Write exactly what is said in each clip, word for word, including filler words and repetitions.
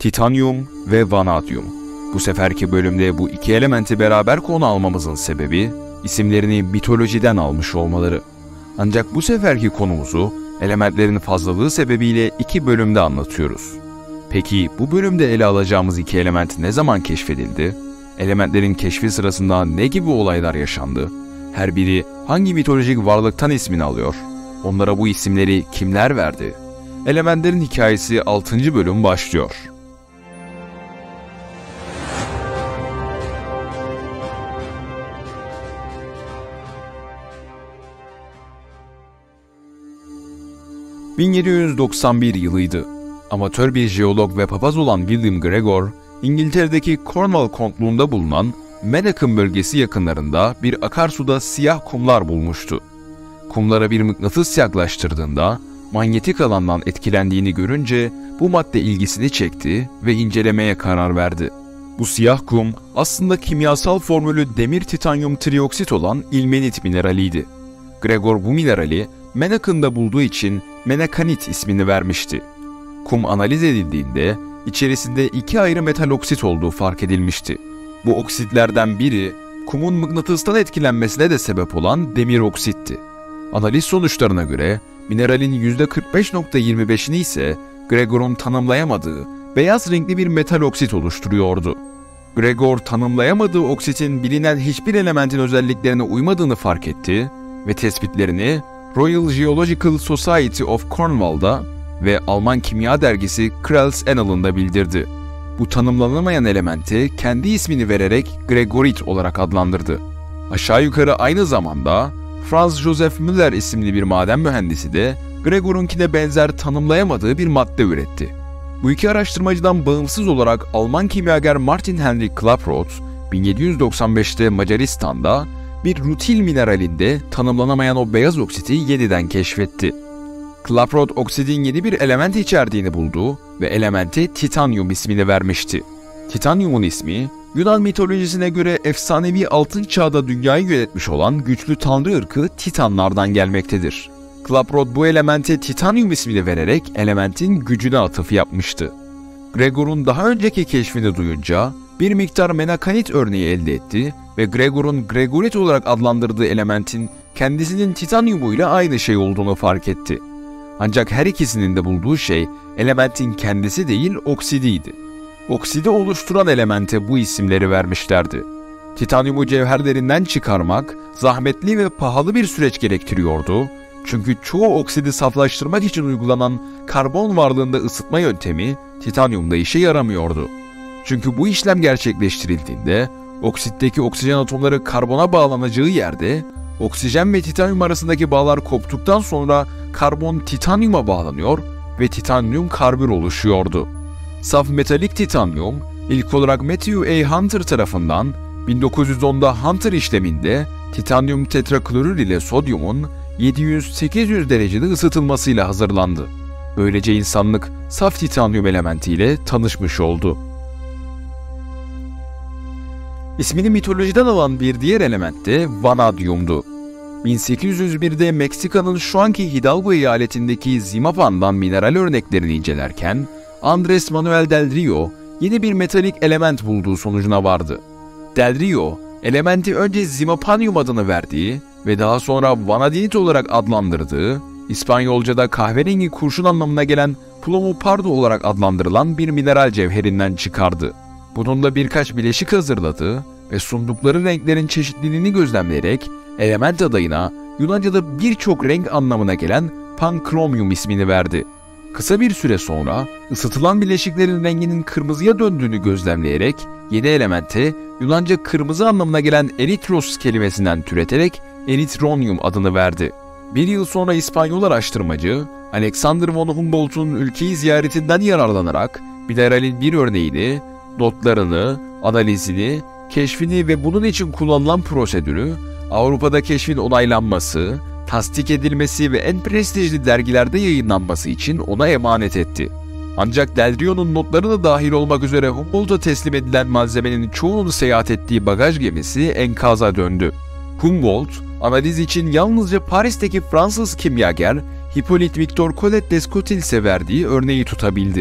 Titanyum ve vanadyum. Bu seferki bölümde bu iki elementi beraber konu almamızın sebebi, isimlerini mitolojiden almış olmaları. Ancak bu seferki konumuzu elementlerin fazlalığı sebebiyle iki bölümde anlatıyoruz. Peki bu bölümde ele alacağımız iki element ne zaman keşfedildi? Elementlerin keşfi sırasında ne gibi olaylar yaşandı? Her biri hangi mitolojik varlıktan ismini alıyor? Onlara bu isimleri kimler verdi? Elementlerin hikayesi altıncı bölüm başlıyor. bin yedi yüz doksan bir yılıydı. Amatör bir jeolog ve papaz olan William Gregor, İngiltere'deki Cornwall kontluğunda bulunan Menachem bölgesi yakınlarında bir akarsuda siyah kumlar bulmuştu. Kumlara bir mıknatıs yaklaştırdığında manyetik alandan etkilendiğini görünce bu madde ilgisini çekti ve incelemeye karar verdi. Bu siyah kum aslında kimyasal formülü demir titanyum trioksit olan ilmenit mineraliydi. Gregor bu minerali Menachem'da bulduğu için menakanit ismini vermişti. Kum analiz edildiğinde içerisinde iki ayrı metal oksit olduğu fark edilmişti. Bu oksitlerden biri kumun mıknatıstan etkilenmesine de sebep olan demir oksitti. Analiz sonuçlarına göre mineralin yüzde kırk beş nokta yirmi beşini ise Gregor'un tanımlayamadığı beyaz renkli bir metal oksit oluşturuyordu. Gregor tanımlayamadığı oksitin bilinen hiçbir elementin özelliklerine uymadığını fark etti ve tespitlerini Royal Geological Society of Cornwall'da ve Alman kimya dergisi Krells Annal'ında bildirdi. Bu tanımlanamayan elementi kendi ismini vererek Gregorit olarak adlandırdı. Aşağı yukarı aynı zamanda Franz Joseph Müller isimli bir maden mühendisi de Gregor'unkine benzer tanımlayamadığı bir madde üretti. Bu iki araştırmacıdan bağımsız olarak Alman kimyager Martin Heinrich Klaproth, bin yedi yüz doksan beşte Macaristan'da bir rutil mineralinde tanımlanamayan o beyaz oksiti yeniden keşfetti. Klaproth oksidin yeni bir element içerdiğini buldu ve elemente titanyum ismini vermişti. Titanyumun ismi, Yunan mitolojisine göre efsanevi altın çağda dünyayı yönetmiş olan güçlü tanrı ırkı Titanlardan gelmektedir. Klaproth bu elemente titanyum ismini vererek elementin gücüne atıf yapmıştı. Gregor'un daha önceki keşfini duyunca bir miktar menakanit örneği elde etti ve Gregor'un Gregorit olarak adlandırdığı elementin kendisinin titanyumuyla aynı şey olduğunu fark etti. Ancak her ikisinin de bulduğu şey elementin kendisi değil oksidiydi. Oksidi oluşturan elemente bu isimleri vermişlerdi. Titanyumu cevherlerinden çıkarmak zahmetli ve pahalı bir süreç gerektiriyordu. Çünkü çoğu oksidi saflaştırmak için uygulanan karbon varlığında ısıtma yöntemi titanyumda işe yaramıyordu. Çünkü bu işlem gerçekleştirildiğinde oksitteki oksijen atomları karbona bağlanacağı yerde oksijen ve titanyum arasındaki bağlar koptuktan sonra karbon titanyuma bağlanıyor ve titanyum karbür oluşuyordu. Saf metalik titanyum ilk olarak Matthew A. Hunter tarafından bin dokuz yüz onda Hunter işleminde titanyum tetraklorür ile sodyumun yedi yüz sekiz yüz derecede ısıtılmasıyla hazırlandı. Böylece insanlık saf titanyum elementiyle tanışmış oldu. İsmini mitolojiden alan bir diğer element de vanadyumdu. bin sekiz yüz birde Meksika'nın şu anki Hidalgo eyaletindeki Zimapan'dan mineral örneklerini incelerken Andrés Manuel del Rio yeni bir metalik element bulduğu sonucuna vardı. Del Rio, elementi önce Zimapanium adını verdiği ve daha sonra vanadinit olarak adlandırdığı, İspanyolca'da kahverengi kurşun anlamına gelen plomo pardo olarak adlandırılan bir mineral cevherinden çıkardı. Bununla birkaç bileşik hazırladı ve sundukları renklerin çeşitliliğini gözlemleyerek element adayına Yunanca'da birçok renk anlamına gelen pankromyum ismini verdi. Kısa bir süre sonra ısıtılan bileşiklerin renginin kırmızıya döndüğünü gözlemleyerek yeni elemente Yunanca kırmızı anlamına gelen eritros kelimesinden türeterek eritronyum adını verdi. Bir yıl sonra İspanyol araştırmacı Alexander von Humboldt'un ülkeyi ziyaretinden yararlanarak mineralin bir örneğini, notlarını, analizini, keşfini ve bunun için kullanılan prosedürü, Avrupa'da keşfin onaylanması, tasdik edilmesi ve en prestijli dergilerde yayınlanması için ona emanet etti. Ancak Del Rio'nun notları da dahil olmak üzere Humboldt'a teslim edilen malzemenin çoğunun seyahat ettiği bagaj gemisi enkaza döndü. Humboldt, analiz için yalnızca Paris'teki Fransız kimyager Hippolyte Victor Collet Descotilles'e verdiği örneği tutabildi.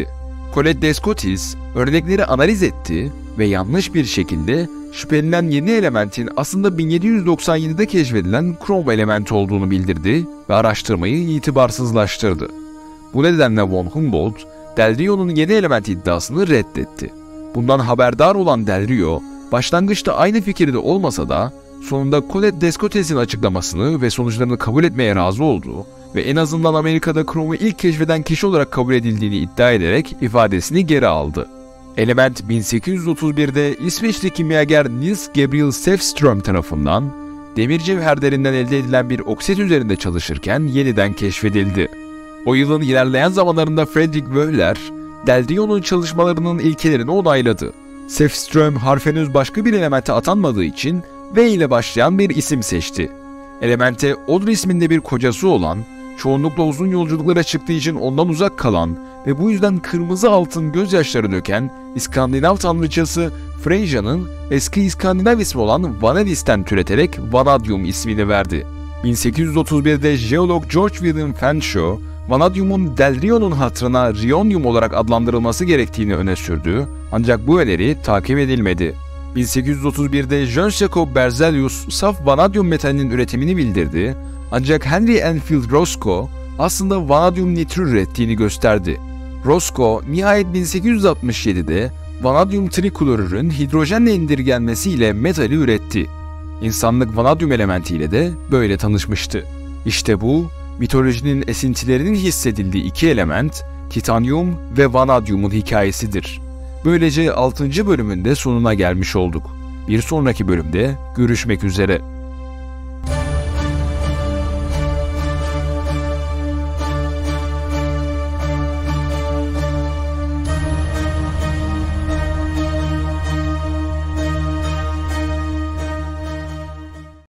Colette Descotis örnekleri analiz etti ve yanlış bir şekilde şüphelenen yeni elementin aslında bin yedi yüz doksan yedide keşfedilen krom elementi olduğunu bildirdi ve araştırmayı itibarsızlaştırdı. Bu nedenle von Humboldt, Del Rio'nun yeni element iddiasını reddetti. Bundan haberdar olan Del Rio, başlangıçta aynı fikirde olmasa da sonunda Colette Descotes'in açıklamasını ve sonuçlarını kabul etmeye razı oldu ve en azından Amerika'da kromu ilk keşfeden kişi olarak kabul edildiğini iddia ederek ifadesini geri aldı. Element bin sekiz yüz otuz birde İsveçli kimyager Niels Gabriel Säfström tarafından demir cevherlerinden elde edilen bir oksit üzerinde çalışırken yeniden keşfedildi. O yılın ilerleyen zamanlarında Friedrich Wöhler, Del Rio'nun çalışmalarının ilkelerini onayladı. Säfström harf henüz başka bir elemente atanmadığı için V ile başlayan bir isim seçti. Elemente Odr isminde bir kocası olan, çoğunlukla uzun yolculuklara çıktığı için ondan uzak kalan ve bu yüzden kırmızı altın gözyaşları döken İskandinav tanrıçası Freyja'nın eski İskandinav ismi olan Vanadis'ten türeterek Vanadium ismini verdi. bin sekiz yüz otuz birde jeolog George William Fanshawe, Vanadium'un Del Rio'nun hatırına Rionium olarak adlandırılması gerektiğini öne sürdü, ancak bu öneri takip edilmedi. bin sekiz yüz otuz birde Jöns Jacob Berzelius saf vanadyum metalinin üretimini bildirdi, ancak Henry Enfield Roscoe aslında vanadyum nitri ürettiğini gösterdi. Roscoe nihayet bin sekiz yüz altmış yedide vanadyum triklorürün hidrojenle indirgenmesiyle metali üretti. İnsanlık vanadyum elementiyle de böyle tanışmıştı. İşte bu, mitolojinin esintilerinin hissedildiği iki element, titanyum ve vanadyumun hikayesidir. Böylece altıncı bölümün de sonuna gelmiş olduk. Bir sonraki bölümde görüşmek üzere.